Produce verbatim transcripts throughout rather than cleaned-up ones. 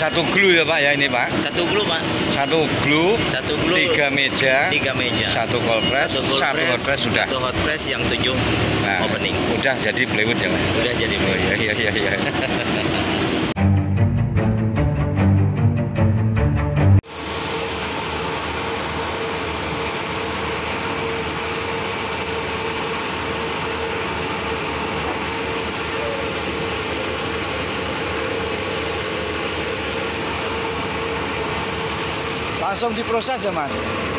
satu glue ya Pak ya ini Pak. Satu glue Pak. Satu glue. Satu glue. Tiga meja. Tiga meja. Satu cold press. Satu cold satu press. hot press sudah. Satu hot press yang tujuh Nah, opening. Udah jadi plywood ya Pak. Udah jadi Oh, iya iya iya. iya. Langsung diproses ya Mas?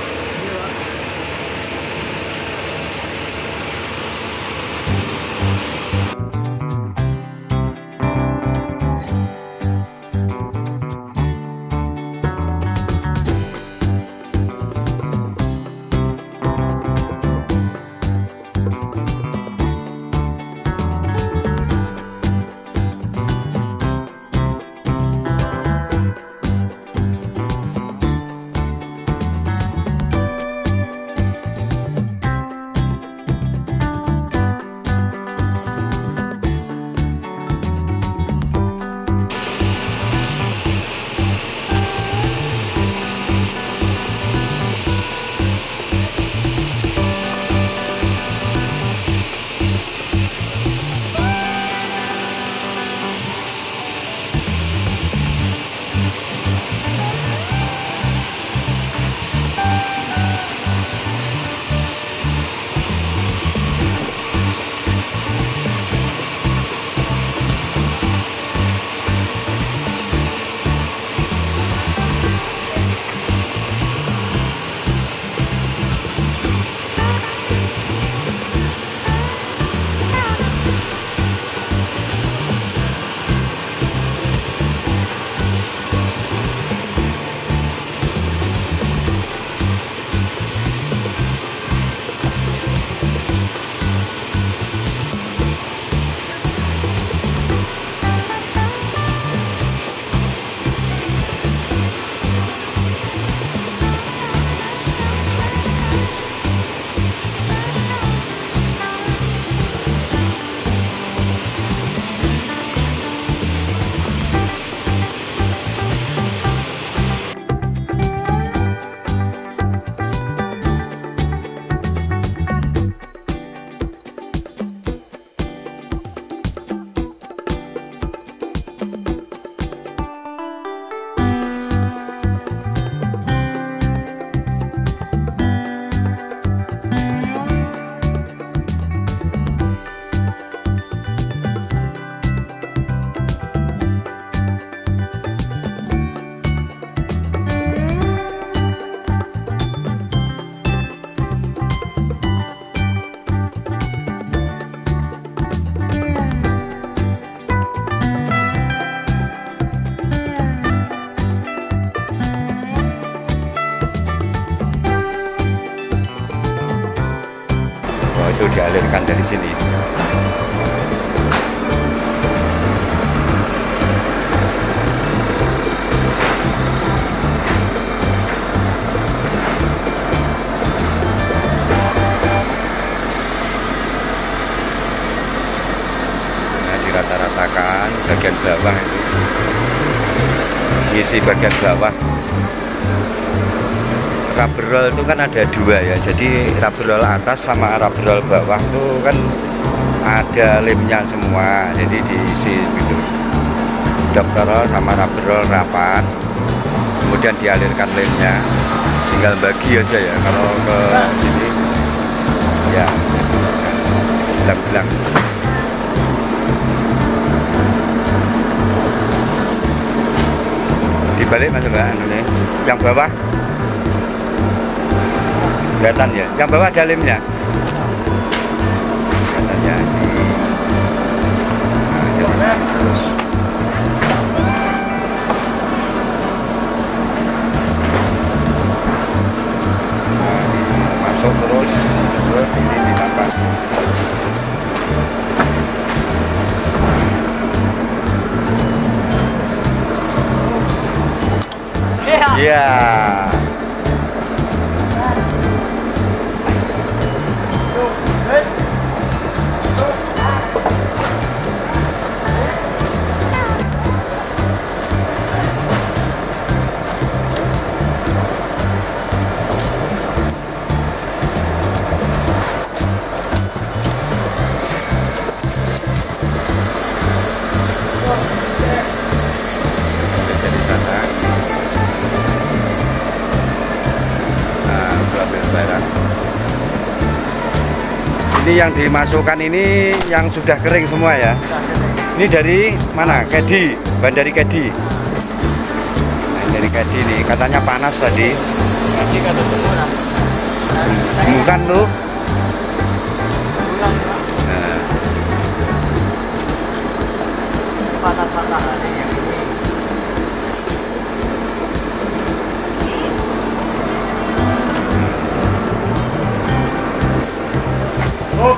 Itu dialirkan dari sini. Nah, dirata-ratakan bagian bawah itu. Isi bagian bawah. Rubber roll itu kan ada dua ya, jadi rubber roll atas sama rubber roll bawah itu kan ada lemnya semua, jadi diisi gitu. Dokter roll sama rubber roll rapat, kemudian dialirkan lemnya, tinggal bagi aja ya. Kalau ke sini ya bilang-bilang. Dibalik masuk ke anu yang bawah. Kelihatan ya, yang bawah ada lemnya. Kelihatannya di nah, terus nah, masuk terus terus ini ditambah. Iya. Yeah. Ini yang dimasukkan ini yang sudah kering semua ya. Ini dari mana? Kedi, Bandari Kedi. Nah, dari Kedi nih, katanya panas tadi. Kedi kan murah. Bukan tuh. Patah-patah ada yang ini. Oh.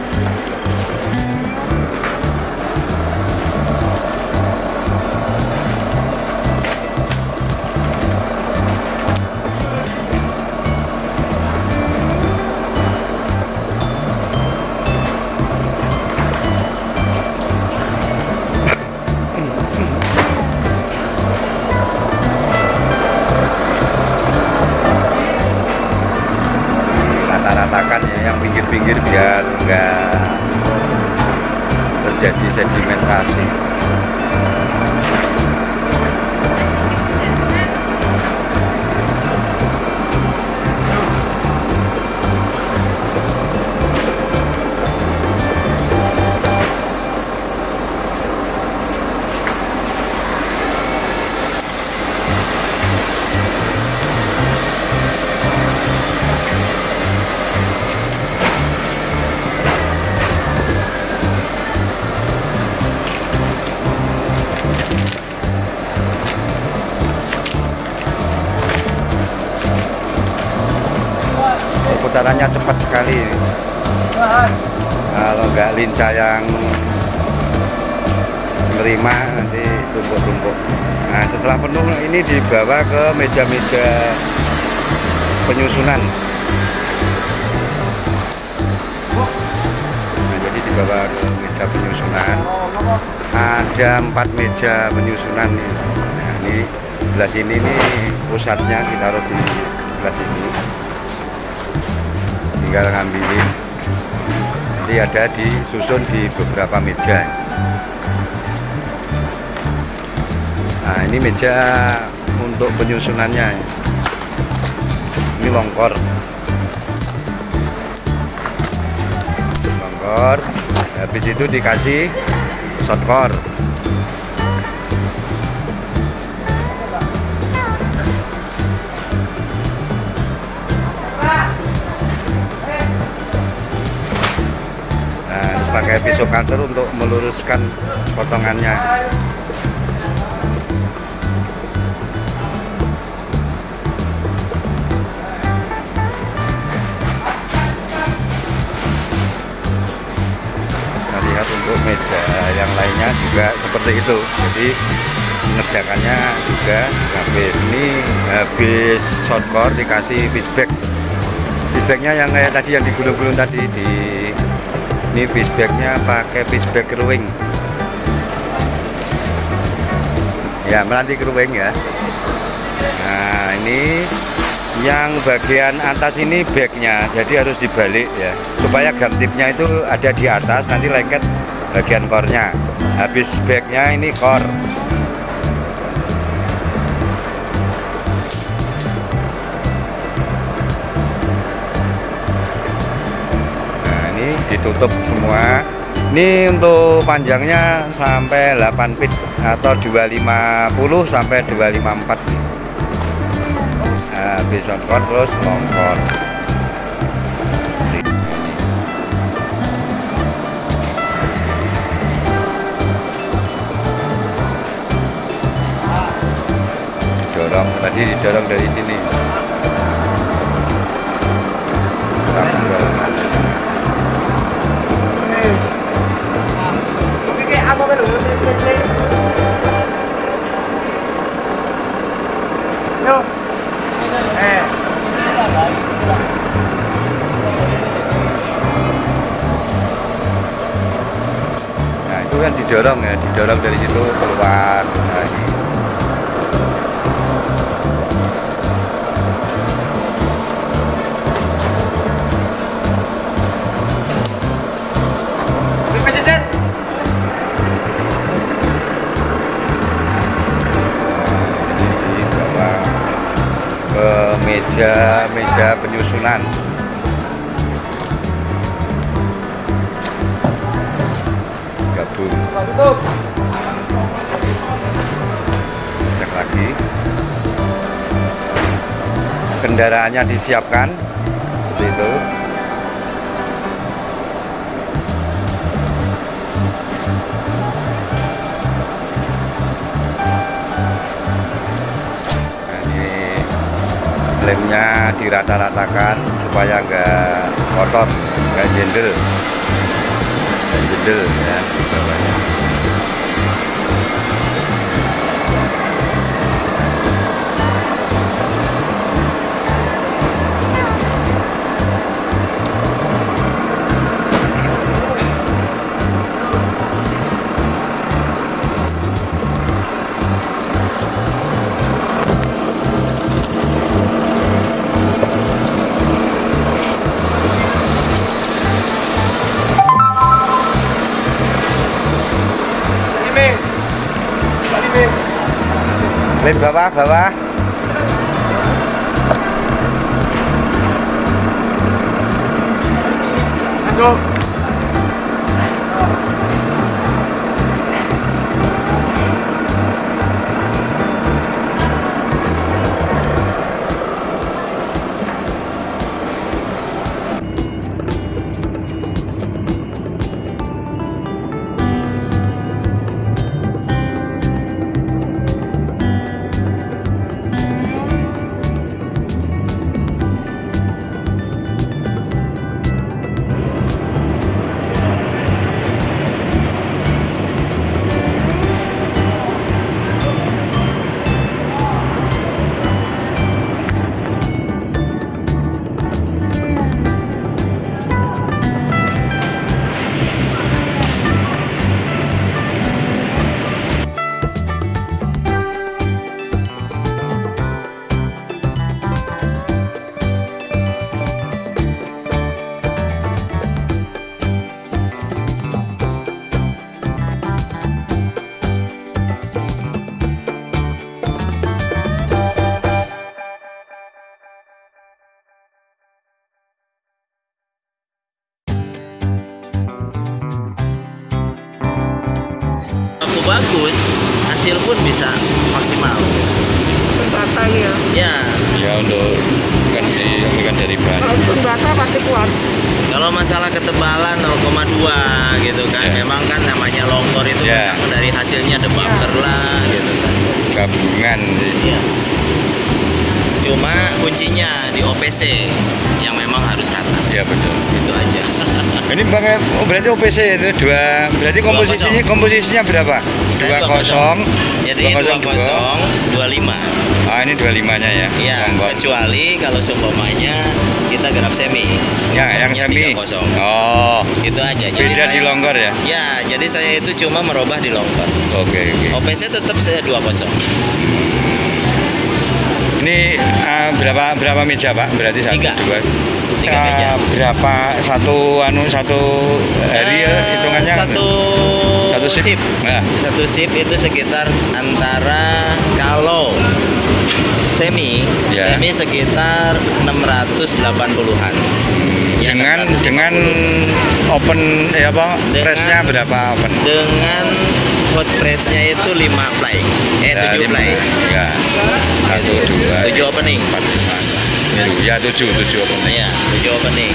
Ratakan ya yang pinggir-pinggir biar enggak terjadi sedimentasi. Putarannya cepat sekali. Kalau nggak lincah yang menerima nanti tumpuk-tumpuk. Nah, setelah penuh ini dibawa ke meja-meja penyusunan. Nah, jadi dibawa ke meja penyusunan. Ada empat meja penyusunan. Nah, ini sebelah sini nih pusatnya, kita taruh di sebelah sini. Tinggal ngambilin, jadi ada disusun di beberapa meja. Nah, ini meja untuk penyusunannya, ini longkor longkor habis itu dikasih shortcore. Pakai pisau cutter untuk meluruskan potongannya. Kita lihat untuk meja yang lainnya juga seperti itu. Jadi mengerjakannya juga habis ini habis shortcore dikasih fishback. Fishbacknya yang kayak tadi yang digulung-gulung tadi di ini fishbacknya pakai fishback keruing ya, melanti keruing ya. Nah, ini yang bagian atas ini backnya, jadi harus dibalik ya supaya gam tipnya itu ada di atas, nanti lengket bagian core-nya. Habis backnya ini core. Ditutup semua. Ini untuk panjangnya sampai delapan feet atau dua ratus lima puluh sampai dua ratus lima puluh empat. Nah, habis shortcore terus longkor. Didorong, tadi didorong dari sini. Nah, itu kan didorong ya, didorong dari situ keluar. Nah, ini. Meja meja penyusunan. Tutup. Cek lagi. Kendaraannya disiapkan seperti itu. Nah, ini lemnya dirata-ratakan supaya enggak kotor, enggak jendel, enggak jendel ya di bawahnya. Lem bawah, bawah. Aduh. Bagus, hasil pun bisa maksimal. Bata ya. Ya. Ya untuk kan diambilkan dari bahan. Kalau untuk bata pasti kuat. Kalau masalah ketebalan nol koma dua gitu kan, Ya. memang kan namanya longkor itu Ya. memang dari hasilnya ada bumper lah gitu kan. Gabungan sih. Ya. Cuma kuncinya di O P C yang memang harus rata. Ya betul. Itu aja. Ini pakai oh, berarti O P C itu dua, berarti Dua komposisinya kosong. komposisinya berapa? Saya Dua kosong. Jadi dua kosong dua lima. Ah ini dua limanya ya. Ya, Longkor. kecuali kalau seumpamanya kita garap semi. Ya, yang Longkornya semi. tiga kosong. Oh, Itu aja. Jadi beda saya, di longkor ya? Ya, jadi saya itu cuma merubah di longkor. Oke, oke. O P C tetap saya dua kosong. Ini ah, berapa berapa meja Pak? Berarti satu, Tiga. dua. Tiga Ah, meja. berapa satu anu satu hari ya Eh, hitungannya? Satu Satu shift. Nah. Satu shift itu sekitar antara kalau semi, Ya. semi sekitar enam ratus delapan puluhan. Ya, dengan enam ratus lima dengan puluh. open ya apa? Dengan- Pressnya berapa open? Dengan hot pressnya itu lima play, eh Ya, tujuh lima. play. Ya. Satu, dua, Tujuh opening. empat, lima, tujuh. Ya tujuh, tujuh opening. Iya, tujuh opening.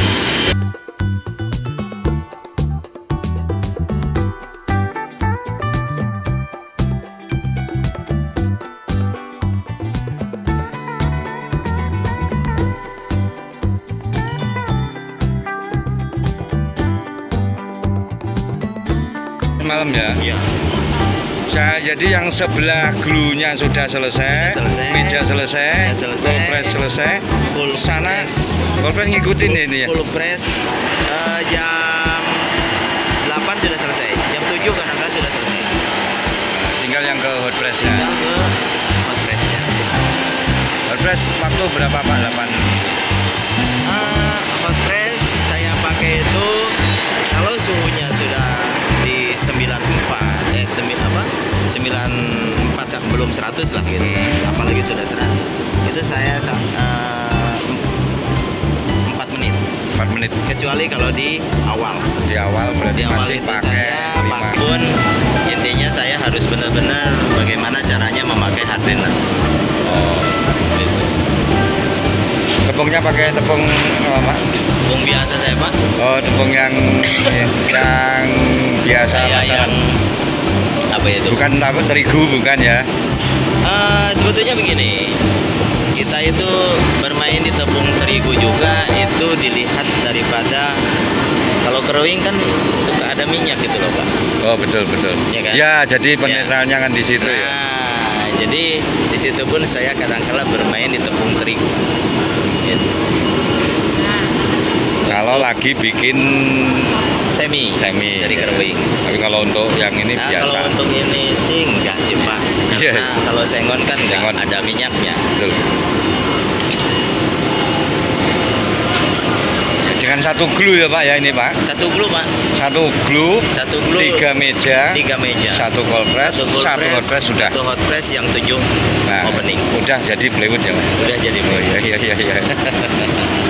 Malam ya. Iya. Saya jadi yang sebelah glunya sudah selesai, Sudah selesai. meja selesai, Meja selesai. full press selesai. Full Sana press. full press ngikutin ini ya. Full press eh, jam delapan sudah selesai. Jam tujuh kadang-kadang sudah selesai. Tinggal yang ke hot pressnya. Tinggal ke hot pressnya. Hot press waktu berapa Pak? delapan. Ah, hot press saya pakai itu kalau suhunya sudah di sembilan puluh empat eh sembilan apa? sembilan puluh empat sak- belum seratus lah gitu. Hmm. Apalagi sudah seratus. Itu saya sa- eh, empat menit. empat menit Kecuali kalau di awal. di awal berarti Di awal masih itu pakai saya apapun, intinya saya harus benar-benar bagaimana caranya memakai hardener. Oh. Gitu. Tepungnya pakai tepung apa, Pak? Tepung biasa saya Pak. Oh, tepung yang yang biasa Saya masakan. yang apa itu? Bukan apa, terigu bukan ya? Eh, sebetulnya begini, kita itu bermain di tepung terigu juga itu dilihat daripada kalau keruing kan suka ada minyak gitu loh Pak. Oh, betul betul. Ya kan? Ya, jadi penetralnya kan di situ ya. Nah, jadi di situ pun saya kadang-kala bermain di tepung terigu. Gitu. Kalau lagi bikin Semi, semi dari ya. keruing. Tapi kalau untuk yang ini Nah, biasa. kalau untuk ini sih enggak sih Pak. Iya. Karena kalau sengon kan enggak Sengon. ada minyaknya. Betul. Dengan satu glue ya Pak ya ini Pak. Satu glue Pak. Satu glue, Satu glue. tiga meja, Tiga meja. satu cold press, Satu cold satu hot press sudah. Satu hot press yang tujuh Nah, opening. udah jadi plywood ya Pak. Udah jadi Oh iya iya iya iya.